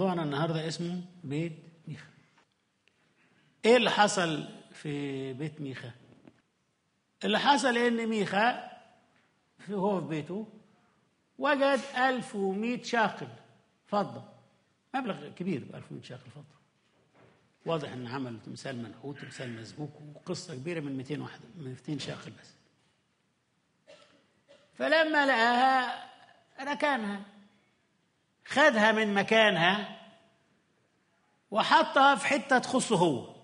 موضوعنا النهاردة اسمه بيت ميخا. ايه اللي حصل في بيت ميخا؟ اللي حصل ان ميخا هو في بيته وجد 1100 شاقل فضة، مبلغ كبير، 1100 شاقل فضة. واضح ان عمل تمثال منحوت، تمثال مسبوك، وقصة كبيرة من 200 شاقل بس. فلما لقاها ركنها، خدها من مكانها وحطها في حتة تخصه هو.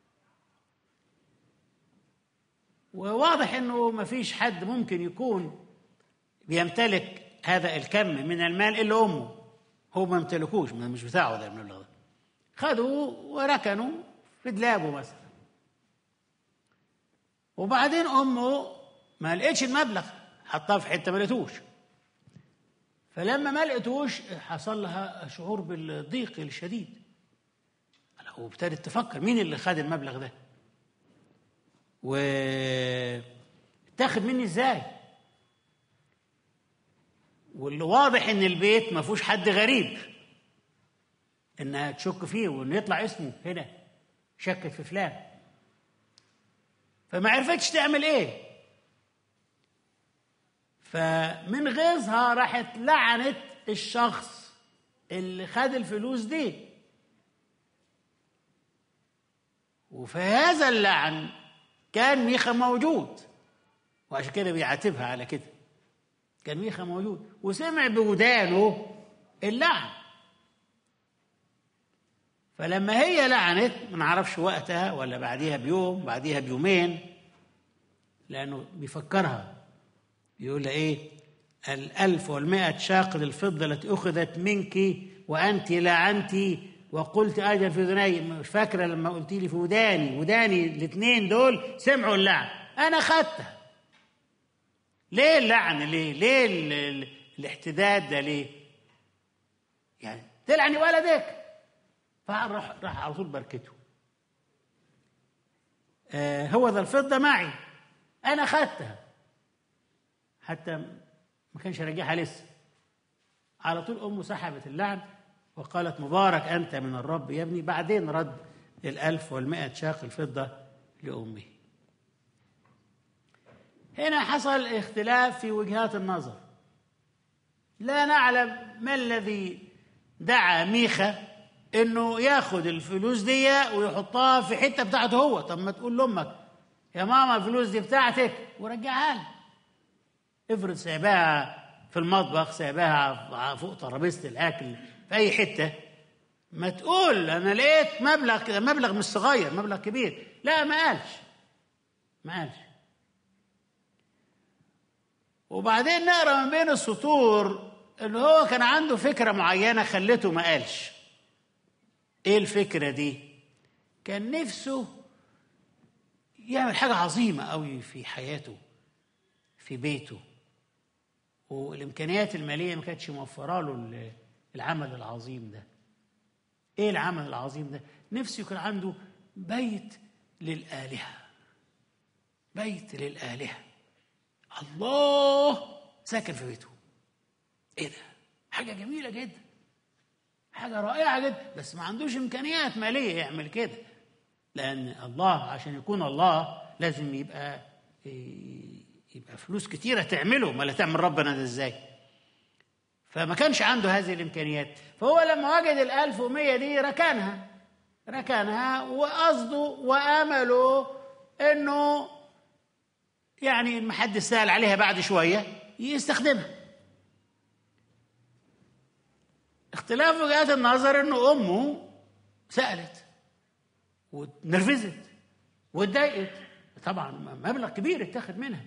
وواضح انه ما فيش حد ممكن يكون بيمتلك هذا الكم من المال الا امه. هو ما يمتلكوش، مش بتاعه ده المبلغ ده. خدوا وركنوا في دلابه مثلا. وبعدين امه ما لقيتش المبلغ، حطها في حته ما لقيتوش. فلما ما لقيتوش حصل لها شعور بالضيق الشديد، وابتدت تفكر مين اللي خد المبلغ ده واتاخد مني ازاي. واللي واضح ان البيت ما فيهوش حد غريب انها تشك فيه وانه يطلع اسمه هنا، شكت في فلان. فما عرفتش تعمل ايه، فمن غيظها راحت لعنت الشخص اللي خد الفلوس دي. وفي هذا اللعن كان ميخا موجود، وعشان كده بيعاتبها على كده. كان ميخا موجود وسمع بودانه اللعن. فلما هي لعنت، ما نعرفش وقتها ولا بعديها بيوم، بعديها بيومين، لأنه بيفكرها، يقول لها إيه؟ 1100 شاقل الفضة التي أخذت منك وأنت لعنتي وقلت أجل في أذني. مش فاكرة لما قلت لي في وداني الاثنين دول سمعوا اللعن، أنا خدتها. ليه اللعن؟ ليه الاحتداد ده؟ ليه يعني تلعني ولدك؟ راح على طول بركته. هو ذا الفضة معي، أنا خدتها، حتى ما كانش راجعها لسه. على طول أمه سحبت اللعن وقالت مبارك أنت من الرب يا ابني. بعدين رد 1100 شاقل فضة لأمه. هنا حصل اختلاف في وجهات النظر. لا نعلم ما الذي دعا ميخا انه ياخد الفلوس دي ويحطها في حته بتاعته هو. طب ما تقول لامك يا ماما الفلوس دي بتاعتك ورجعها لي. افرض سايباها في المطبخ، سايباها فوق ترابيزه الاكل في اي حته، ما تقول انا لقيت مبلغ كده، مبلغ مش صغير، مبلغ كبير. لا، ما قالش. وبعدين نقرا من بين السطور ان هو كان عنده فكره معينه خلته ما قالش. ايه الفكره دي؟ كان نفسه يعمل حاجه عظيمه قوي في حياته، في بيته، والامكانيات الماليه ما كانتش موفره له العمل العظيم ده. ايه العمل العظيم ده؟ نفسه يكون عنده بيت للآلهة. بيت للآلهة، الله ساكن في بيته. ايه ده؟ حاجه جميله جدا، حاجه رائعه جدا، بس ما عندوش امكانيات ماليه يعمل كده. لان الله عشان يكون الله لازم يبقى فلوس كتيره تعمله، ما لا تعمل ربنا ده ازاي؟ فما كانش عنده هذه الامكانيات. فهو لما وجد 1100 دي ركنها وقصده وامله انه يعني ما حد سأل عليها بعد شويه يستخدمها. اختلاف وجهات النظر انه امه سألت ونرفزت واتضايقت، طبعا مبلغ كبير اتاخد منها،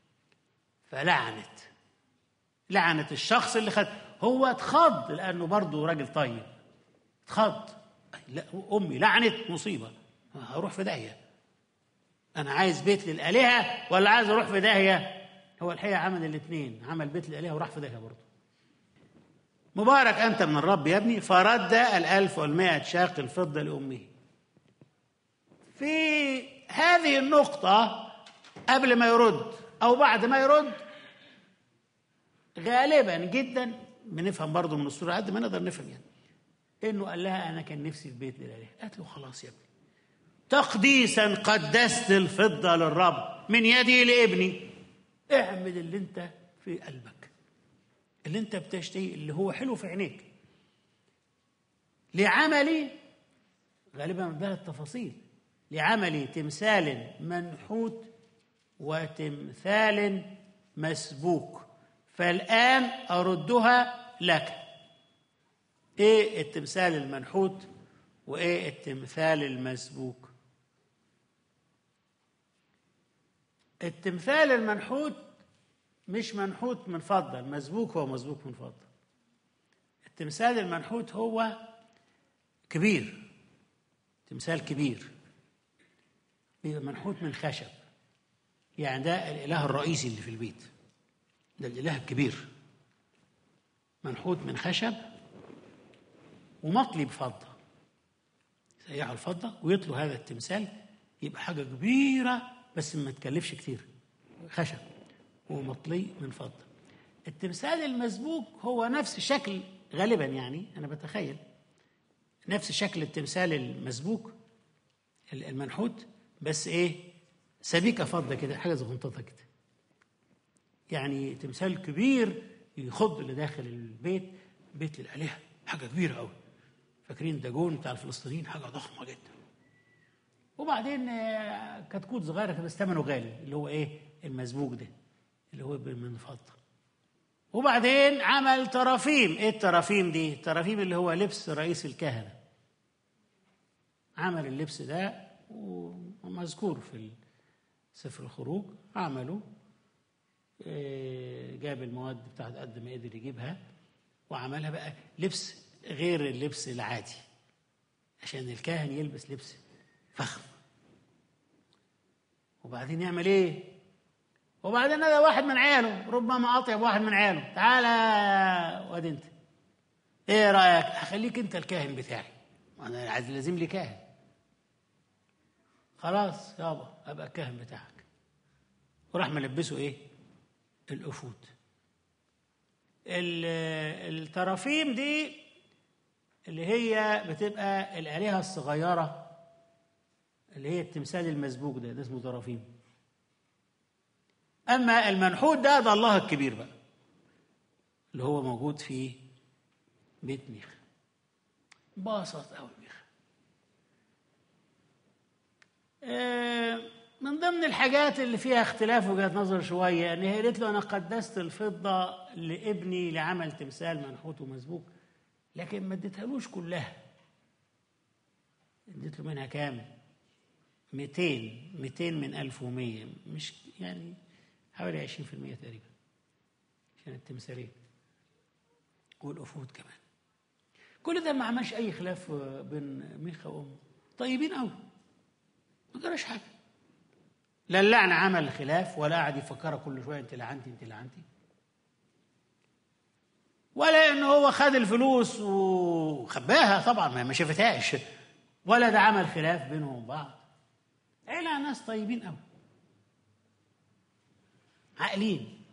لعنت الشخص اللي خد. هو اتخض لانه برضه راجل طيب، اتخض. لا، امي لعنت، مصيبه، هروح في داهيه. انا عايز بيت للآلهة ولا عايز اروح في داهيه؟ هو الحقيقه عمل الاثنين، عمل بيت للآلهة وراح في داهيه برضه. مبارك أنت من الرب يا ابني. فرد 1100 شاقل فضة لأمه. في هذه النقطة قبل ما يرد أو بعد ما يرد، غالبا جدا بنفهم برضو من الصورة قد ما نقدر نفهم يعني إنه قال لها أنا كان نفسي في بيت للآلهة. قالت له خلاص يا ابني، تقديسا قدست الفضة للرب من يدي لابني، اعمل اللي انت في قلبك، اللي انت بتشتهي، اللي هو حلو في عينيك. لعملي، غالبا ده التفاصيل، لعملي تمثال منحوت وتمثال مسبوك، فالآن أردها لك. ايه التمثال المنحوت وايه التمثال المسبوك؟ التمثال المنحوت مش منحوت من فضة، المسبوك هو مسبوك من فضة. التمثال المنحوت هو كبير، تمثال كبير بيبقى منحوت من خشب، يعني ده الإله الرئيسي اللي في البيت، ده الإله الكبير، منحوت من خشب ومطلي بفضة، يسيحوا الفضة ويطلوا هذا التمثال، يبقى حاجة كبيرة بس ما تكلفش كتير، خشب ومطلي من فضة. التمثال المسبوك هو نفس شكل، غالبا يعني أنا بتخيل نفس شكل التمثال المسبوك المنحوت، بس إيه، سبيكة فضة كده، حاجة زغنططة كده، يعني تمثال كبير يخض اللي داخل البيت، بيت للآلهة، حاجة كبيرة قوي. فاكرين داجون بتاع الفلسطينيين، حاجة ضخمة جدا. وبعدين كتكوت صغيرة كده بس ثمنه غالي، اللي هو إيه، المسبوك ده اللي هو من فضة. وبعدين عمل ترافيم. إيه الترافيم دي؟ الترافيم اللي هو لبس رئيس الكهنة. عمل اللبس ده ومذكور في سفر الخروج، عمله، جاب المواد بتاعت قد ما قدر يجيبها وعملها بقى لبس غير اللبس العادي، عشان الكاهن يلبس لبس فخم. وبعدين يعمل ايه؟ وبعدين هذا واحد من عياله، ربما اطيب واحد من عياله، تعالى واد انت، ايه رايك اخليك انت الكاهن بتاعي، انا عايز لازم لي كاهن. خلاص يابا ابقى الكاهن بتاعك. وراح ملبسه ايه؟ الافود. الترافيم دي اللي هي بتبقى الآلهة الصغيرة، اللي هي التمثال المسبوك ده اسمه ترافيم. أما المنحوت ده الله الكبير بقى، اللي هو موجود في بيت ميخا. باصت أوي ميخا. من ضمن الحاجات اللي فيها اختلاف وجهة نظر شوية، ان هي قالت له انا قدست الفضة لابني لعمل تمثال منحوت ومسبوك، لكن ما اديتهالوش كلها، اديت له منها كام؟ 200 من 1100، مش يعني حوالي 20% تقريبا، عشان التمثالين والأفود كمان. كل ده ما عملش اي خلاف بين ميخا وامه، طيبين قوي، ما جراش حاجه. لا اللعنة عمل خلاف، ولا قاعد يفكرها كل شويه انت لعنتي انت لعنتي، ولا انه هو خد الفلوس وخباها، طبعا ما شافتهاش، ولا ده عمل خلاف بينهم وبعض. عيلة ناس طيبين قوي، عاقلين.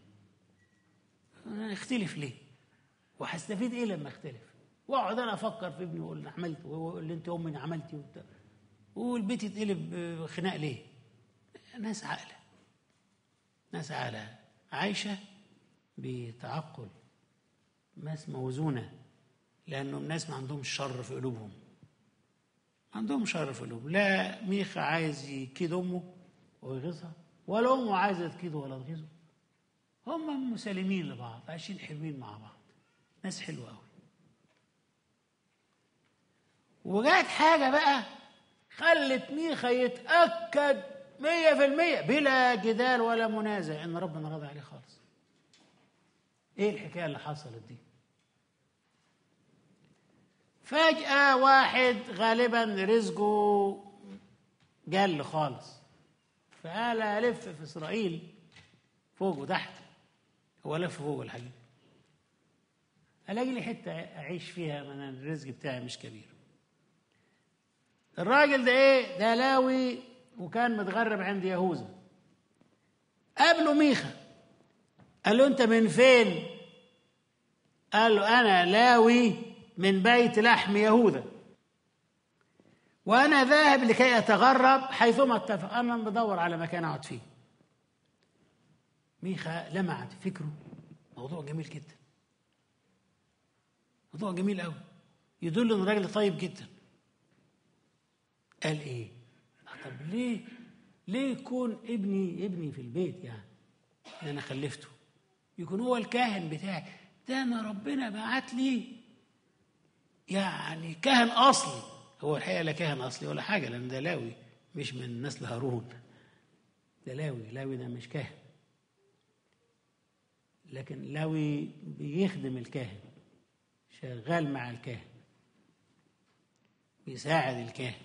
اختلف ليه؟ وهستفيد ايه لما اختلف؟ واقعد انا افكر في ابني واقول عملت، ويقول لي انت امي عملتي وبتاع، والبيت يتقلب خناق ليه؟ ناس عاقله، ناس عاقله عايشه بتعقل، ناس موزونه، لانهم ناس ما عندهم شر في قلوبهم، ما عندهم شر في قلوبهم. لا ميخا عايز يكيد امه ويغيظها، ولا امه عايزه تكيده ولا تغيظه، هم مسالمين لبعض، عايشين حلوين مع بعض، ناس حلوه قوي. وجات حاجه بقى خلت ميخا يتاكد 100% بلا جدال ولا منازع ان ربنا راضي عليه خالص. ايه الحكايه اللي حصلت دي؟ فجأة واحد غالبا رزقه جل خالص، فقال ألف في إسرائيل فوق وتحت، هو لف فوق الحقيقة، ألاقي لي حتة أعيش فيها، من الرزق بتاعي مش كبير. الراجل ده إيه؟ ده لاوي وكان متغرب عند يهوذا. قابله ميخا، قال له أنت من فين؟ قال له أنا لاوي من بيت لحم يهوذا، وأنا ذاهب لكي أتغرب حيثما اتفق. أنا بدور على مكان أقعد فيه. ميخا لمعت فكره موضوع جميل جدا، موضوع جميل قوي، يدل إنه راجل طيب جدا. قال إيه؟ طب ليه يكون ابني في البيت، يعني اللي أنا خلفته يكون هو الكاهن بتاعي؟ ده أنا ربنا بعت لي يعني كاهن أصلي. هو الحقيقة لا كاهن أصلي ولا حاجة، لأن ده لاوي مش من نسل هارون، ده لاوي ده مش كاهن، لكن لاوي بيخدم الكاهن، شغال مع الكاهن، بيساعد الكاهن.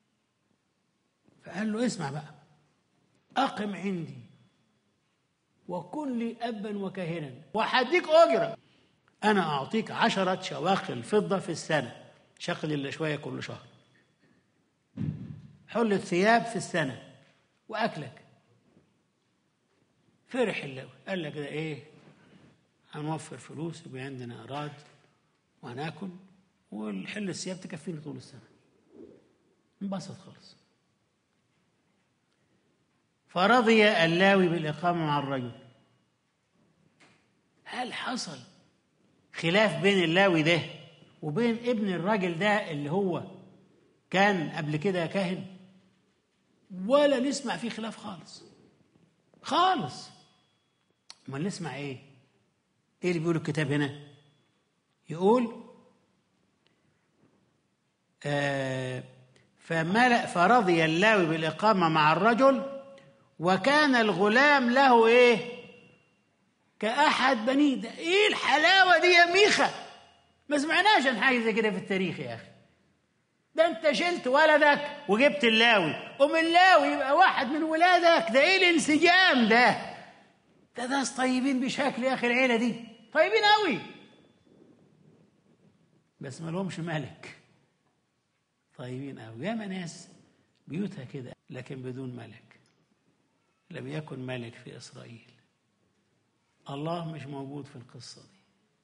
فقال له اسمع بقى، أقم عندي وكن لي أبا وكاهنا وحديك أجرة. أنا أعطيك 10 شواخل فضة في السنة، شقل إلا شوية كل شهر، حل الثياب في السنة، وأكلك. فرح اللاوي، قال لك ده إيه، هنوفر فلوس، يبقى عندنا أراد وهناكل، والحل الثياب تكفيني طول السنة. انبسط خالص. فرضي اللاوي بالإقامة مع الرجل. هل حصل خلاف بين اللاوي ده وبين ابن الراجل ده اللي هو كان قبل كده كاهن؟ ولا نسمع فيه خلاف خالص خالص. ما نسمع ايه اللي بيقول الكتاب هنا؟ يقول فرضي اللاوي بالإقامة مع الرجل، وكان الغلام له ايه؟ كأحد بنيه. ده ايه الحلاوة دي يا ميخا؟ ما سمعناش عن حاجة زي كده في التاريخ يا أخي. ده أنت شلت ولدك وجبت اللاوي، ومن اللاوي يبقى واحد من ولادك. ده إيه الانسجام ده؟ ده ناس طيبين بشكل يا أخي، العيلة دي طيبين قوي، بس ما لهمش ملك. طيبين قوي. ياما ناس بيوتها كده لكن بدون ملك. لم يكن ملك في إسرائيل. الله مش موجود في القصة دي.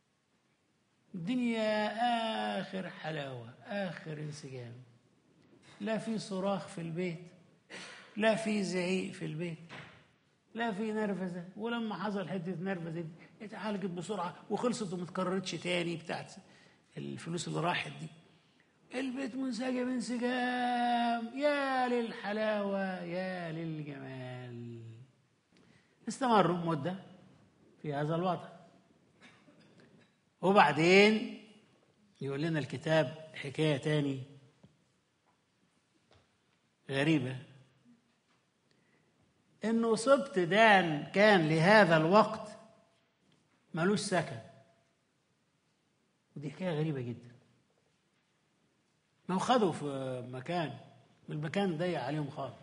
الدنيا آخر حلاوة، آخر انسجام. لا في صراخ في البيت، لا في زعيق في البيت، لا في نرفزة. ولما حصل حتة نرفزة اتعالجت بسرعة وخلصت وما اتكررتش تاني، بتاعت الفلوس اللي راحت دي. البيت منسجم انسجام. يا للحلاوة، يا للجمال. استمروا مدة في هذا الوضع، وبعدين يقول لنا الكتاب حكاية تاني غريبة، إنه سبط دان كان لهذا الوقت ملوش سكن. ودي حكاية غريبة جدا. ما خدوا في مكان، والمكان ضيق عليهم خالص.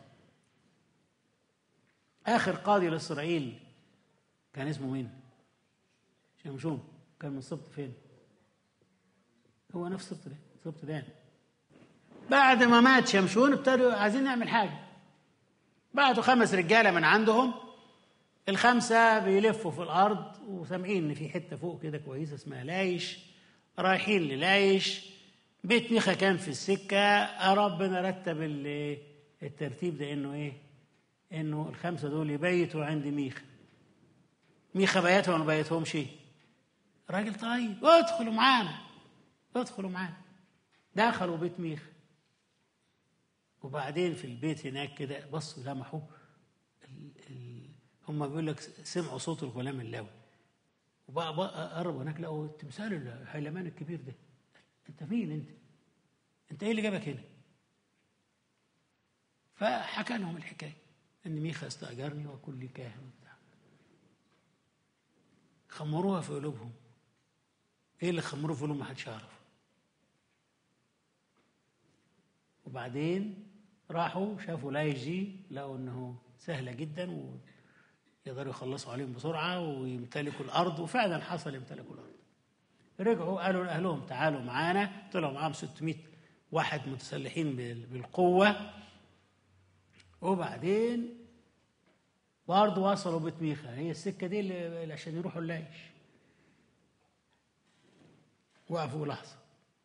آخر قاضي لإسرائيل كان اسمه مين؟ شمشون. كان من سبط فين؟ هو نفس سبط ده، سبط دان. بعد ما مات شمشون ابتدوا عايزين نعمل حاجة. بعتوا 5 رجالة من عندهم، ال5 بيلفوا في الأرض وسامعين إن في حتة فوق كده كويسة اسمها لايش. رايحين للايش. بيت ميخا كان في السكة. ربنا رتب الترتيب ده إنه إيه؟ إنه ال5 دول يبيتوا عند ميخا. ميخا بيتهم وما بيتهمش. راجل طيب، ادخلوا معانا، ادخلوا معانا. دخلوا بيت ميخا، وبعدين في البيت هناك كده بصوا لمحوا هم بيقول لك سمعوا صوت الغلام اللاوي، وبقى قربوا هناك لقوا تمثال الحيلمان الكبير ده. انت مين انت ايه اللي جابك هنا؟ فحكى لهم الحكايه ان ميخا استاجرني وكل لي كاهن وبتاع. خمروها في قلوبهم. ايه اللي خمروه في قلوبهم؟ ما حدش يعرف. وبعدين راحوا شافوا لايش دي، لقوا انه سهله جدا ويقدروا يخلصوا عليهم بسرعه ويمتلكوا الارض. وفعلا حصل يمتلكوا الارض. رجعوا قالوا لاهلهم تعالوا معانا. طلعوا معاهم 600 واحد متسلحين بالقوه. وبعدين برضه وصلوا بيت ميخا. هي السكه دي اللي عشان يروحوا اللايش. وقفوا لحظه.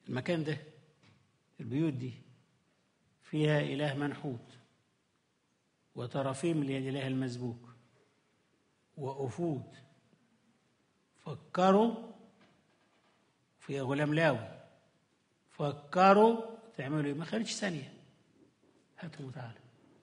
المكان ده، البيوت دي فيها إله منحوت وترافيم ليد إله المسبوك وأفود. فكروا في غلام لاوي، فكروا تعملوا ايه؟ ما خدتش ثانية، هاتهم وتعالوا،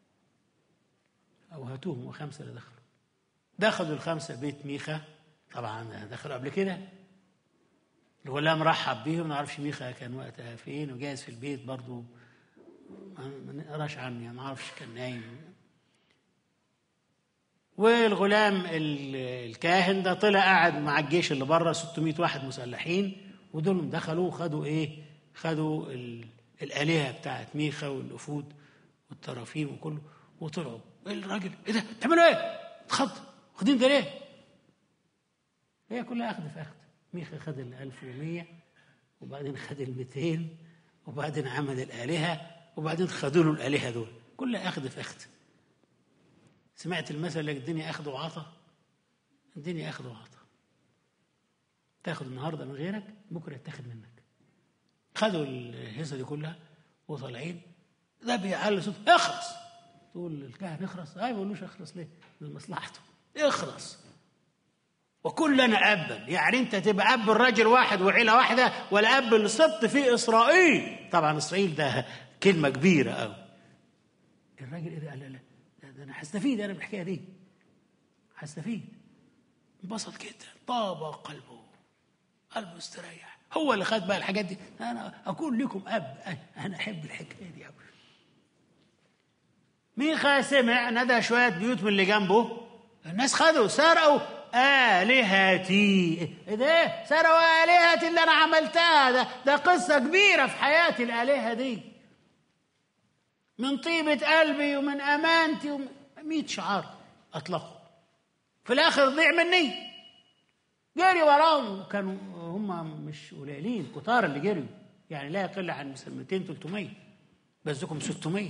أو هاتوهم. وخمسة اللي دخلوا الخمسة بيت ميخا. طبعا دخلوا قبل كده، الغلام رحب بيهم، ما نعرفش ميخا كان وقتها فين، وجاهز في البيت برضو ما نقراش عنه، ما نعرفش كان نايم. والغلام الكاهن ده طلع قاعد مع الجيش اللي بره 600 واحد مسلحين، ودول دخلوا وخدوا ايه؟ خدوا الآلهة بتاعت ميخا والأفود والترافيم وكله، وطلعوا. ايه الراجل؟ ايه ده؟ بتعملوا ايه؟ اتخض، واخدين ده ليه؟ هي كلها أخذ في أخذ. ميخا خد 1100، وبعدين خد 200، وبعدين عمل الآلهة، وبعدين خدوا له الآلهة دول. كلها أخذ في أخذ. سمعت المثل لك الدنيا أخذ وعطا؟ الدنيا أخذ وعطا، تاخد النهارده من غيرك، بكره يتاخد منك. خدوا الهيصه دي كلها وطالعين، ده بيعلي صوت اخرس. تقول الكاهن اخرس؟ ما بيقولوش اخرس ليه؟ لمصلحته اخرس. وكلنا ابا، يعني انت تبقى اب الراجل واحد وعيله واحده، ولا اب السبط في اسرائيل؟ طبعا اسرائيل ده كلمه كبيره قوي. الراجل ايه ده؟ لا ده انا هستفيد انا بالحكايه دي، هستفيد. انبسط جدا، طاب قلبه استريح. هو اللي خد بقى الحاجات دي. انا اكون لكم اب، انا احب الحكايه دي قوي. ميخا سمع ندى شويه بيوت من اللي جنبه، الناس خدوا سرقوا آلهتي. ايه ده؟ سرقوا آلهتي اللي انا عملتها. ده قصه كبيره في حياتي الآلهة دي، من طيبه قلبي ومن امانتي 100 شعار اطلقوا، في الاخر ضيع مني. جري وراهم، كانوا هم مش قليلين، كتار اللي جريوا، يعني لا يقل عن 200 300، بس دكم 600.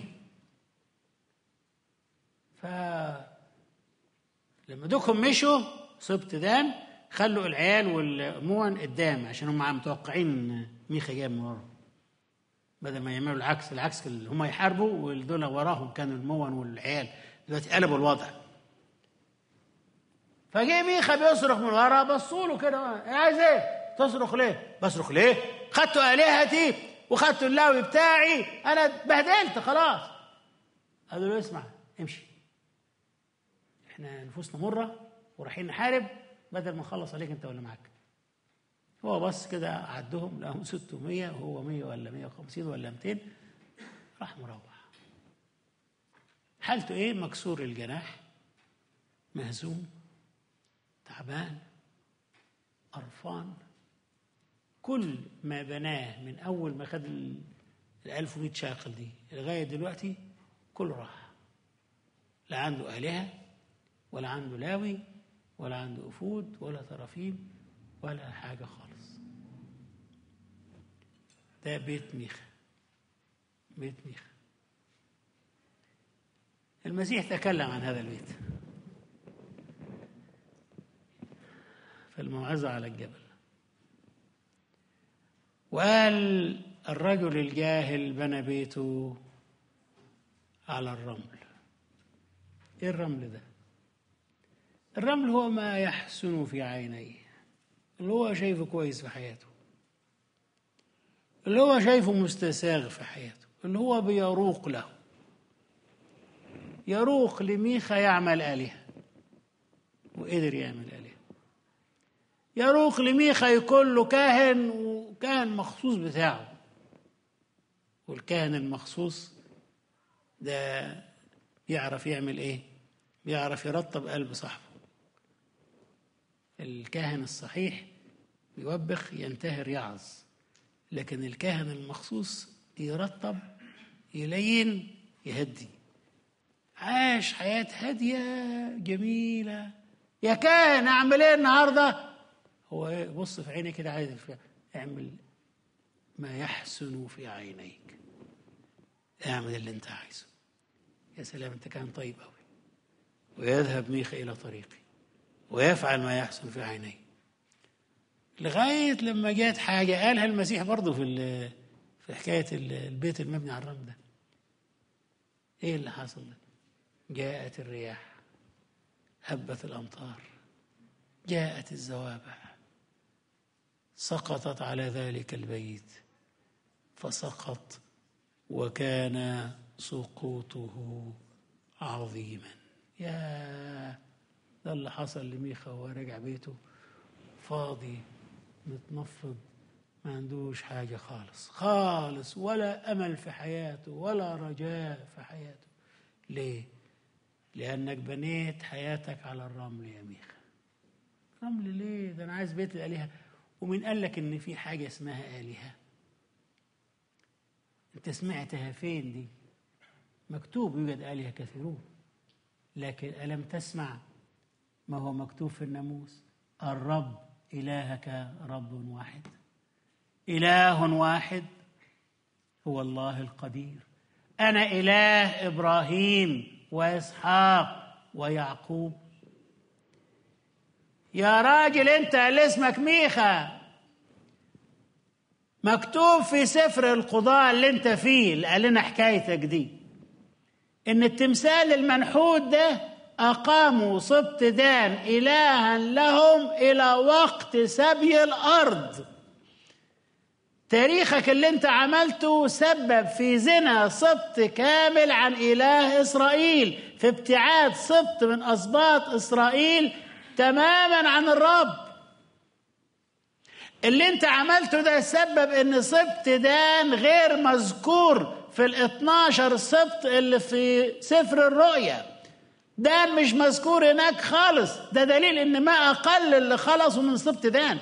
فلما دوكم مشوا سبط دان، خلوا العيال والمون قدام، عشان هم متوقعين ميخا جاي من ورا، بدل ما يعملوا العكس اللي هم يحاربوا والدول وراهم كانوا المون والعيال. دلوقتي قلبوا الوضع. فجاء ميخا بيصرخ من ورا، بصوا له كده، عايز ايه؟ تصرخ ليه؟ بصرخ ليه؟ خدتوا آلهتي وخدتوا اللاوي بتاعي، انا اتبهدلت خلاص. قالوا له اسمع، امشي، احنا نفوسنا مره ورايحين نحارب، بدل ما نخلص عليك انت ولا معاك. هو بص كده عدهم، لقاهم 600 وهو 100 ولا 150 ولا 200، راح مروح. حالته ايه؟ مكسور الجناح، مهزوم، تعبان، قرفان. كل ما بناه من أول ما خد 1100 شاقل دي لغاية دلوقتي كله راح. لا عنده آلهة، ولا عنده لاوي، ولا عنده أفود، ولا ترافيم، ولا حاجة خالص. ده بيت ميخا. بيت ميخا. المسيح تكلم عن هذا البيت في الموعظة على الجبل، وقال الرجل الجاهل بنى بيته على الرمل. ايه الرمل ده؟ الرمل هو ما يحسن في عينيه، اللي هو شايفه كويس في حياته، اللي هو شايفه مستساغ في حياته، اللي هو بيروق له. يروق لميخا يعمل آلهة، وقدر يعمل آلهة. يروق لميخا يكون له كاهن، وكاهن مخصوص بتاعه، والكاهن المخصوص ده يعرف يعمل ايه؟ يعرف يرطب قلب صاحبه. الكاهن الصحيح يوبخ، ينتهر، يعظ، لكن الكاهن المخصوص يرطب، يلين، يهدي. عاش حياة هادية جميلة. يا كاهن اعمل ايه النهارده؟ هو بص في عيني كده، عايز اعمل ما يحسن في عينيك، اعمل اللي انت عايزه. يا سلام، انت كان طيب قوي. ويذهب ميخا الى طريقي ويفعل ما يحسن في عينيه. لغاية لما جات حاجة قالها المسيح برضه في حكاية البيت المبني على الرمل ده. ايه اللي حصل ده؟ جاءت الرياح، هبت الأمطار، جاءت الزوابع، سقطت على ذلك البيت فسقط، وكان سقوطه عظيما. يا ده اللي حصل لميخا وهو راجع بيته فاضي متنفض، ما عندوش حاجة خالص خالص، ولا أمل في حياته ولا رجاء في حياته. ليه؟ لأنك بنيت حياتك على الرمل يا ميخا. رمل ليه؟ ده أنا عايز بيت الآلهة. ومين قال لك إن في حاجة اسمها آلهة؟ أنت سمعتها فين دي؟ مكتوب يوجد آلهة كثيرون، لكن ألم تسمع ما هو مكتوب في الناموس؟ الرب إلهك رب واحد، إله واحد هو الله القدير. أنا إله إبراهيم وإسحاق ويعقوب. يا راجل أنت اللي اسمك ميخا، مكتوب في سفر القضاء اللي أنت فيه اللي قال لنا حكايتك دي، إن التمثال المنحوت ده أقاموا سبط دان إلها لهم إلى وقت سبي الأرض. تاريخك اللي انت عملته سبب في زنا سبط كامل عن إله إسرائيل، في ابتعاد سبط من أسباط إسرائيل تماما عن الرب. اللي انت عملته ده سبب ان سبط دان غير مذكور في 12 سبط اللي في سفر الرؤيا. دان مش مذكور هناك خالص. ده دليل ان ما أقل اللي خلصوا من سبط دان.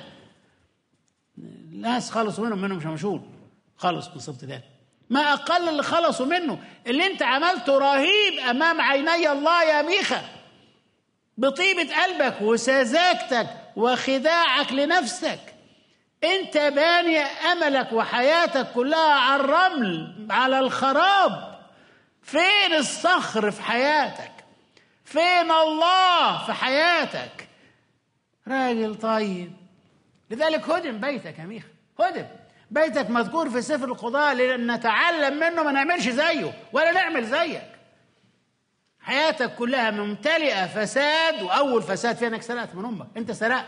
ناس خلصوا منهم مش مشهور خلص من سبط دان. ما أقل اللي خلصوا منه. اللي انت عملته رهيب أمام عيني الله يا ميخا، بطيبة قلبك وسذاجتك وخداعك لنفسك. انت باني أملك وحياتك كلها على الرمل، على الخراب. فين الصخر في حياتك؟ فين الله في حياتك؟ راجل طيب. لذلك هدم بيتك يا ميخا، هدم بيتك. مذكور في سفر القضاء لنتعلم منه ما نعملش زيه ولا نعمل زيك. حياتك كلها ممتلئة فساد، وأول فساد فيها انك سرقت من أمك. أنت سرقت،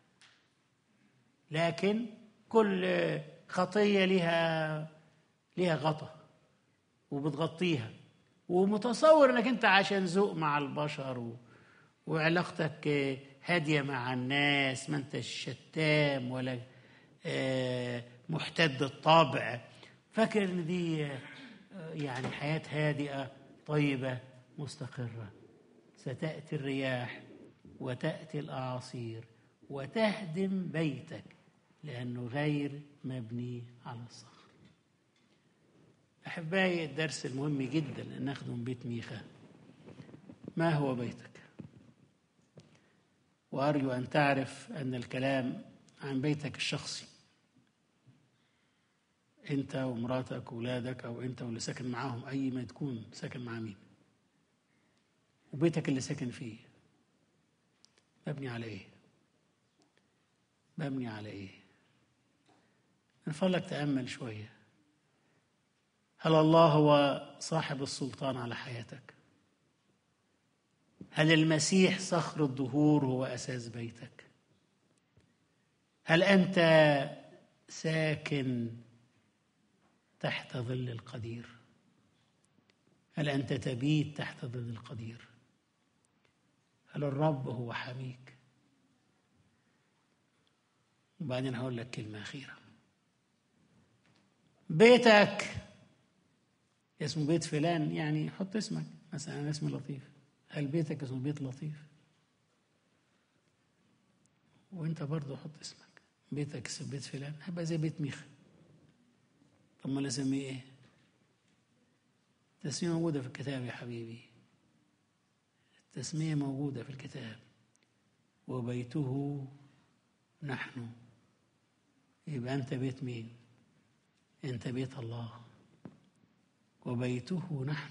لكن كل خطية ليها غطا وبتغطيها، ومتصور انك انت عشان ذوق مع البشر وعلاقتك هادية مع الناس، ما انت شتام ولا محتد الطبع، فاكر ان دي يعني حياة هادئة طيبة مستقرة. ستأتي الرياح وتأتي الأعاصير وتهدم بيتك لأنه غير مبني على الصخر. أحبائي، الدرس المهم جدا أن ناخده من بيت ميخا: ما هو بيتك؟ وأرجو أن تعرف أن الكلام عن بيتك الشخصي، أنت ومراتك وولادك، أو أنت واللي ساكن معاهم، أي ما تكون ساكن مع مين، وبيتك اللي ساكن فيه مبني على إيه؟ مبني على إيه؟ من فضلك تأمل شوية. هل الله هو صاحب السلطان على حياتك؟ هل المسيح صخر الدهور هو أساس بيتك؟ هل أنت ساكن تحت ظل القدير؟ هل أنت تبيت تحت ظل القدير؟ هل الرب هو حميك؟ وبعدين هقول لك كلمة أخيرة. بيتك اسمه بيت فلان، يعني حط اسمك مثلا. أنا اسمي لطيف. هل بيتك اسمه بيت لطيف؟ وانت برضه حط اسمك. بيتك اسمه بيت فلان، هيبقى زي بيت ميخا. طب ما نسميه ايه؟ التسمية موجودة في الكتاب يا حبيبي، التسمية موجودة في الكتاب. وبيته نحن. يبقى أنت بيت مين؟ أنت بيت الله. وبيته نحن.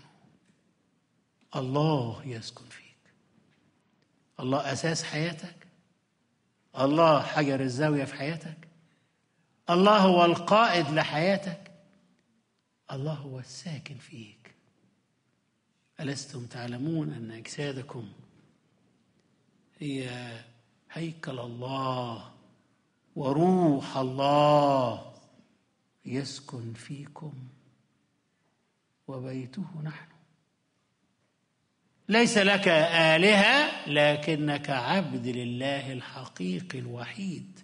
الله يسكن فيك. الله أساس حياتك، الله حجر الزاوية في حياتك، الله هو القائد لحياتك، الله هو الساكن فيك. ألستم تعلمون أن أجسادكم هي هيكل الله وروح الله يسكن فيكم وبيته نحن. ليس لك آلهة لكنك عبد لله الحقيقي الوحيد،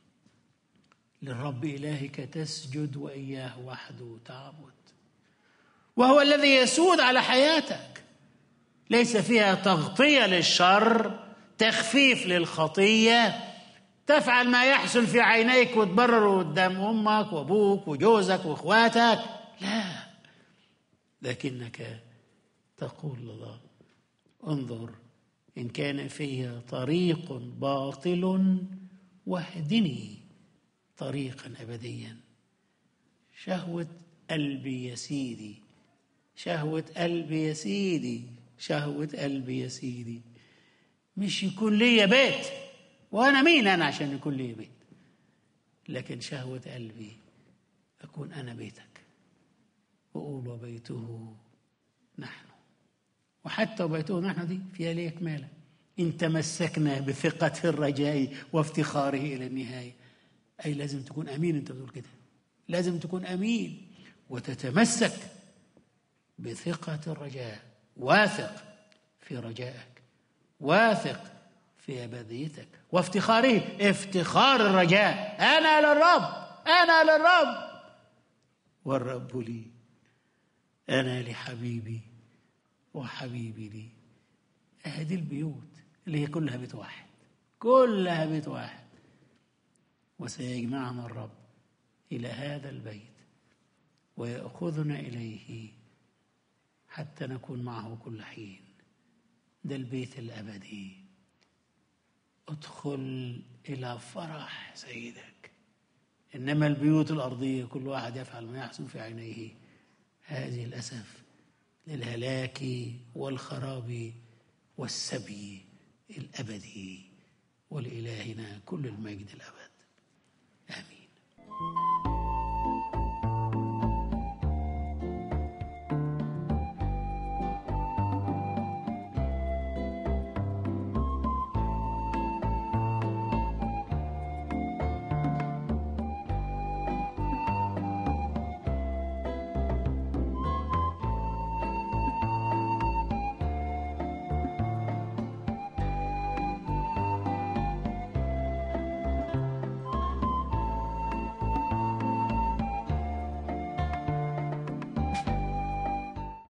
للرب إلهك تسجد وإياه وحده تعبد، وهو الذي يسود على حياتك. ليس فيها تغطية للشر، تخفيف للخطية، تفعل ما يحسن في عينيك وتبرر قدام أمك وأبوك وجوزك وإخواتك، لا، لكنك تقول لله: انظر إن كان فيها طريق باطل واهدني طريقا أبديا. شهوة قلبي يا سيدي، شهوة قلبي يا سيدي، شهوة قلبي يا سيدي، مش يكون لي بيت، وأنا مين أنا عشان يكون لي بيت، لكن شهوة قلبي أكون أنا بيتك، وأقول وبيته نحن. وحتى وبيته نحن دي فيها ليه كمالة: إن تمسكنا بثقة الرجاء وافتخاره إلى النهاية. أي لازم تكون أمين. أنت بتقول كده، لازم تكون أمين وتتمسك بثقة الرجاء، واثق في رجائك، واثق في أبديتك، وافتخاره، افتخار الرجاء: أنا للرب، أنا للرب والرب لي، أنا لحبيبي وحبيبي لي. هذه البيوت اللي هي كلها بيت واحد، كلها بيت واحد، وسيجمعنا الرب إلى هذا البيت ويأخذنا إليه حتى نكون معه كل حين. ده البيت الأبدي. ادخل إلى فرح سيدك. إنما البيوت الأرضية كل واحد يفعل ما يحسن في عينيه، هذه الأسف للهلاك والخراب والسبي الأبدي. ولإلهنا كل المجد الأبدي.